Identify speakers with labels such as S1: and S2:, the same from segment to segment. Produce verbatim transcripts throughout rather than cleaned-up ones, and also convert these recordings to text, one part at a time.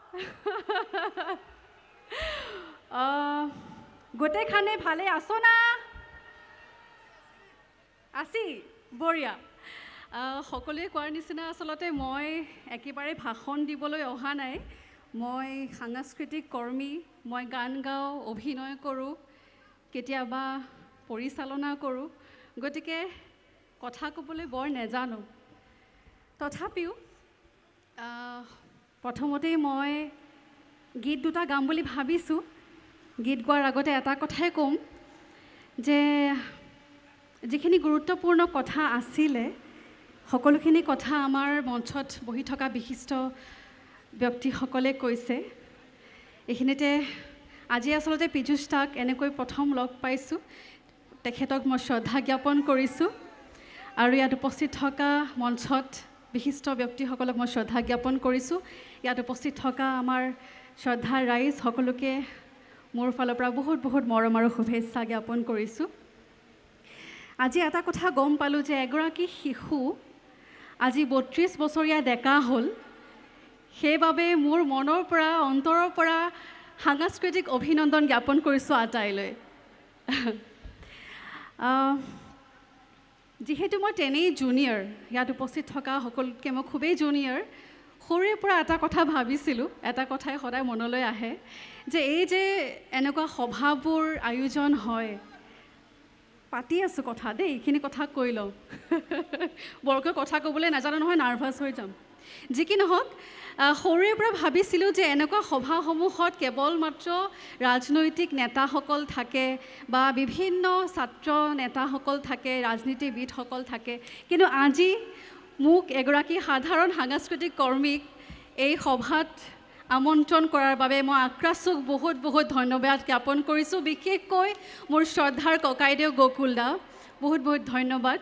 S1: গোটেইখানে ভালে আছো না? আছি, বঢ়িয়া। সকলোৱে কোৱাৰ নিচিনা আচলতে মই একেবাৰে ভাষণ দিবলৈ অহা নাই। মই সাংস্কৃতিক কৰ্মী, মই গান গাওঁ, অভিনয় কৰোঁ, কেতিয়াবা পৰিচালনা কৰোঁ, গতিকে কথা ক'বলৈ বৰ নেজানো। তথাপিও প্ৰথমতেই মই গীত দুটা গাম বুলি ভাবিছোঁ। গীত গোৱাৰ আগতে এটা কথাই ক'ম যে যিখিনি গুৰুত্বপূৰ্ণ কথা আছিলে সকলোখিনি কথা আমাৰ মঞ্চত বহি থকা বিশিষ্ট ব্যক্তিসকলে কৈছে। এইখিনিতে আজি আচলতে পীযুষ দাক এনেকৈ প্ৰথম লগ পাইছোঁ, তেখেতক মই শ্ৰদ্ধা জ্ঞাপন কৰিছোঁ আৰু ইয়াত উপস্থিত থকা মঞ্চত বিশিষ্ট ব্যক্তিসকলক মই শ্ৰদ্ধা জ্ঞাপন কৰিছোঁ। ইয়াত উপস্থিত থকা আমাৰ শ্ৰদ্ধাৰ ৰাইজ সকলোকে মোৰ ফালৰ পৰা বহুত বহুত মৰম আৰু শুভেচ্ছা জ্ঞাপন কৰিছোঁ। আজি এটা কথা গম পালোঁ যে এগৰাকী শিশু আজি বত্ৰিছ বছৰীয়া ডেকা হ'ল। সেইবাবে মোৰ মনৰ পৰা অন্তৰৰ পৰা সাংস্কৃতিক অভিনন্দন জ্ঞাপন কৰিছোঁ আটাইলৈ। যিহেতু মই তেনেই জুনিয়ৰ, ইয়াত উপস্থিত থকা সকলোতকৈ মই খুবেই জুনিয়ৰ, সৰুৰে পৰা এটা কথা ভাবিছিলোঁ, এটা কথাই সদায় মনলৈ আহে যে এই যে এনেকুৱা সভাবোৰ আয়োজন হয়, পাতি আছোঁ কথা দেই, এইখিনি কথা কৈ লওঁ। বৰকৈ কথা ক'বলৈ নাজানো নহয়, নাৰ্ভাছ হৈ যাম। যি কি নহওক, সৰুৰে পৰা ভাবিছিলোঁ যে এনেকুৱা সভাসমূহত কেৱল মাত্ৰ ৰাজনৈতিক নেতাসকল থাকে বা বিভিন্ন ছাত্ৰ নেতাসকল থাকে, ৰাজনীতিবিদসকল থাকে, কিন্তু আজি মোক এগৰাকী সাধাৰণ সাংস্কৃতিক কৰ্মীক এই সভাত আমন্ত্ৰণ কৰাৰ বাবে মই আক্ৰাচুক বহুত বহুত ধন্যবাদ জ্ঞাপন কৰিছোঁ। বিশেষকৈ মোৰ শ্ৰদ্ধাৰ ককাইদেউ গকুল দা, বহুত বহুত ধন্যবাদ।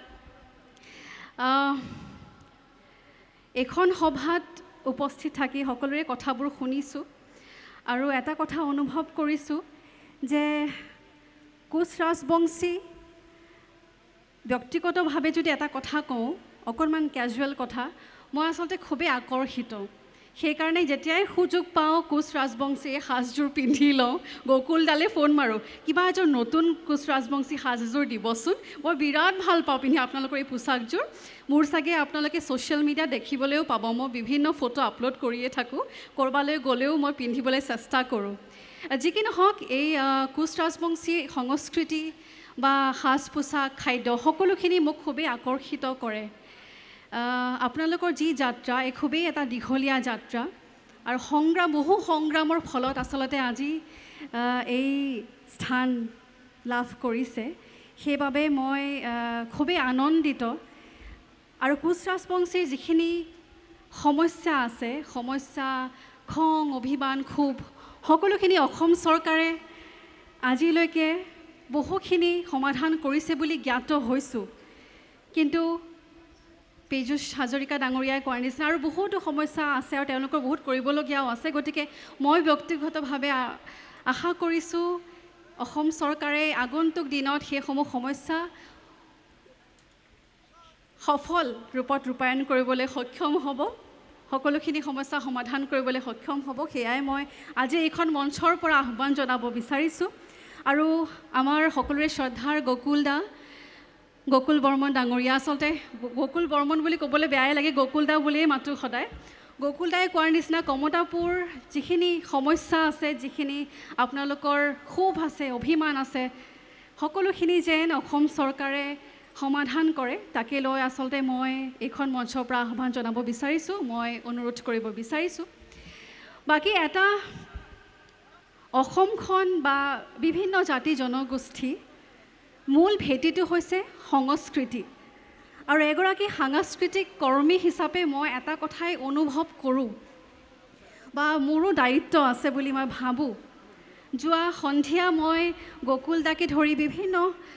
S1: এইখন সভাত উপস্থিত থাকি সকলোৰে কথাবোৰ শুনিছোঁ আৰু এটা কথা অনুভৱ কৰিছোঁ যে কোচ ৰাজবংশী, ব্যক্তিগতভাৱে যদি এটা কথা কওঁ, অকণমান কেজুৱেল কথা, মই আচলতে খুবেই আকৰ্ষিত। সেইকাৰণে যেতিয়াই সুযোগ পাওঁ কোচ ৰাজবংশী সাজযোৰ পিন্ধি লওঁ, গকুলদালে ফোন মাৰোঁ, কিবা এযোৰ নতুন কোচ ৰাজবংশী সাজ এযোৰ দিবচোন, মই বিৰাট ভাল পাওঁ পিন্ধি আপোনালোকৰ এই পোচাকযোৰ। মোৰ চাগে আপোনালোকে ছ'চিয়েল মিডিয়াত দেখিবলৈও পাব, মই বিভিন্ন ফটো আপলোড কৰিয়ে থাকোঁ, ক'ৰবালৈ গ'লেও মই পিন্ধিবলৈ চেষ্টা কৰোঁ। যি কি নহওক, এই কোচ ৰাজবংশী সংস্কৃতি বা সাজ পোছাক, খাদ্য সকলোখিনি মোক খুবেই আকৰ্ষিত কৰে। আপোনালোকৰ যি যাত্ৰা, এই খুবেই এটা দীঘলীয়া যাত্ৰা আৰু সংগ্ৰাম, বহু সংগ্ৰামৰ ফলত আচলতে আজি এই স্থান লাভ কৰিছে। সেইবাবে মই খুবেই আনন্দিত। আৰু কোচ ৰাজবংশীৰ যিখিনি সমস্যা আছে, সমস্যা, খং, অভিমান, ক্ষোভ, সকলোখিনি অসম চৰকাৰে আজিলৈকে বহুখিনি সমাধান কৰিছে বুলি জ্ঞাত হৈছোঁ। কিন্তু পীযুষ হাজৰিকা ডাঙৰীয়াই কোৱাৰ নিচিনা আৰু বহুতো সমস্যা আছে আৰু তেওঁলোকৰ বহুত কৰিবলগীয়াও আছে। গতিকে মই ব্যক্তিগতভাৱে আশা কৰিছোঁ অসম চৰকাৰে আগন্তুক দিনত সেইসমূহ সমস্যা সফল ৰূপত ৰূপায়ণ কৰিবলৈ সক্ষম হ'ব, সকলোখিনি সমস্যা সমাধান কৰিবলৈ সক্ষম হ'ব। সেয়াই মই আজি এইখন মঞ্চৰ পৰা আহ্বান জনাব বিচাৰিছোঁ। আৰু আমাৰ সকলোৰে শ্ৰদ্ধাৰ গকুল দা, গকুল বৰ্মন ডাঙৰীয়া, আচলতে গকুল বৰ্মন বুলি ক'বলৈ বেয়াই লাগে, গকুল দা বুলিয়েই মাতোঁ সদায়। গকুল দাই কোৱাৰ নিচিনা কমতাপুৰ যিখিনি সমস্যা আছে, যিখিনি আপোনালোকৰ ক্ষোভ আছে, অভিমান আছে, সকলোখিনি যেন অসম চৰকাৰে সমাধান কৰে, তাকে লৈ আচলতে মই এইখন মঞ্চৰ পৰা আহ্বান জনাব বিচাৰিছোঁ, মই অনুৰোধ কৰিব বিচাৰিছোঁ। বাকী এটা অসমখন বা বিভিন্ন জাতি জনগোষ্ঠী মূল ভেটিটো হৈছে সংস্কৃতি। আৰু এগৰাকী সাংস্কৃতিক কৰ্মী হিচাপে মই এটা কথাই অনুভৱ কৰোঁ বা মোৰো দায়িত্ব আছে বুলি মই ভাবোঁ। যোৱা সন্ধিয়া মই গকুল দাকে ধৰি বিভিন্ন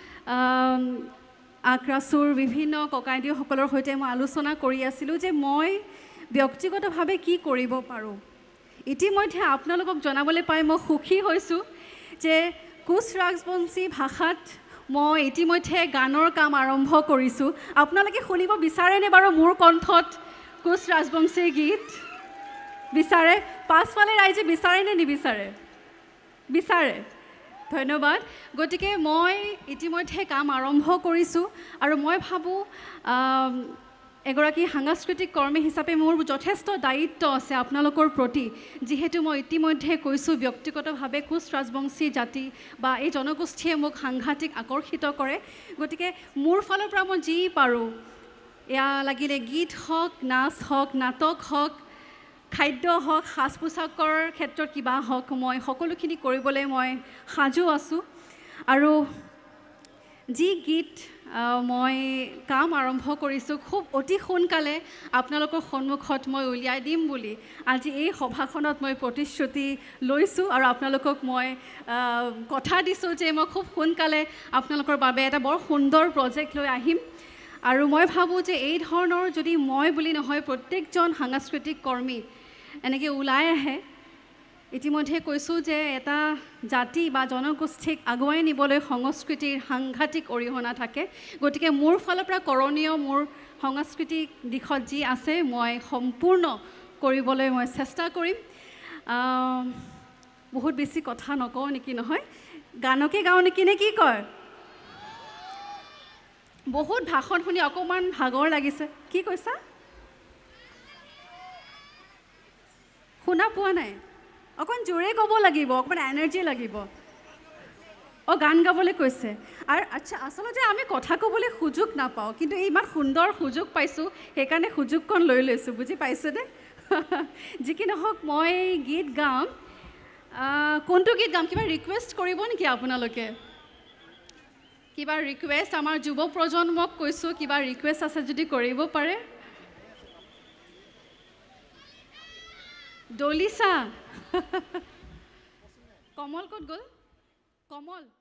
S1: আক্ৰাচুৰ, বিভিন্ন ককাইদেউসকলৰ সৈতে মই আলোচনা কৰি আছিলোঁ যে মই ব্যক্তিগতভাৱে কি কৰিব পাৰোঁ। ইতিমধ্যে আপোনালোকক জনাবলৈ পাই মই সুখী হৈছোঁ যে কোচ ৰাজবংশী ভাষাত মই ইতিমধ্যে গানৰ কাম আৰম্ভ কৰিছোঁ। আপোনালোকে শুনিব বিচাৰেনে বাৰু মোৰ কণ্ঠত কোচ ৰাজবংশীৰ গীত? বিচাৰে পাছফালে ৰাইজে বিচাৰে নে নিবিচাৰে বিচাৰে ধন্যবাদ গতিকে মই ইতিমধ্যে কাম আৰম্ভ কৰিছোঁ আৰু মই ভাবোঁ এগৰাকী সাংস্কৃতিক কৰ্মী হিচাপে মোৰ যথেষ্ট দায়িত্ব আছে আপোনালোকৰ প্ৰতি যিহেতু মই ইতিমধ্যে কৈছোঁ ব্যক্তিগতভাৱে কোচ ৰাজবংশী জাতি বা এই জনগোষ্ঠীয়ে মোক সাংঘাতিক আকৰ্ষিত কৰে গতিকে মোৰ ফালৰ পৰা মই যি পাৰোঁ এয়া লাগিলে গীত হওক নাচ হওক নাটক হওক খাদ্য হওক সাজ পোছাকৰ ক্ষেত্ৰত কিবা হওক মই সকলোখিনি কৰিবলৈ মই সাজু আছোঁ আৰু যি গীত মই কাম আৰম্ভ কৰিছোঁ খুব অতি সোনকালে আপোনালোকৰ সন্মুখত মই উলিয়াই দিম বুলি আজি এই সভাখনত মই প্ৰতিশ্ৰুতি লৈছোঁ আৰু আপোনালোকক মই কথা দিছোঁ যে মই খুব সোনকালে আপোনালোকৰ বাবে এটা বৰ সুন্দৰ প্ৰজেক্ট লৈ আহিম আৰু মই ভাবোঁ যে এই ধৰণৰ যদি মই বুলি নহয় প্ৰত্যেকজন সাংস্কৃতিক কৰ্মী এনেকৈ ওলাই আহে ইতিমধ্যে কৈছোঁ যে এটা জাতি বা জনগোষ্ঠীক আগুৱাই নিবলৈ সংস্কৃতিৰ সাংঘাতিক অৰিহণা থাকে গতিকে মোৰ ফালৰ পৰা কৰণীয় মোৰ সাংস্কৃতিক দিশত যি আছে মই সম্পূৰ্ণ কৰিবলৈ মই চেষ্টা কৰিম বহুত বেছি কথা নকওঁ নেকি নহয় গানকে গাওঁ নেকি নে কি কয় বহুত ভাষণ শুনি অকণমান ভাগৰ লাগিছে কি কৈছা শুনা পোৱা নাই অকণ জোৰে ক'ব লাগিব অকণমান এনাৰ্জি লাগিব অঁ গান গাবলৈ কৈছে আৰু আচ্ছা আচলতে আমি কথা ক'বলৈ সুযোগ নাপাওঁ কিন্তু এই ইমান সুন্দৰ সুযোগ পাইছোঁ সেইকাৰণে সুযোগকণ লৈ লৈছোঁ বুজি পাইছেনে যি কি নহওক মই গীত গাম কোনটো গীত গাম কিবা ৰিকুৱেষ্ট কৰিব নেকি আপোনালোকে কিবা ৰিকুৱেষ্ট আমাৰ যুৱ প্ৰজন্মক কৈছোঁ কিবা ৰিকুৱেষ্ট আছে যদি কৰিব পাৰে ডলিছা কমল ক'ত গ'ল কমল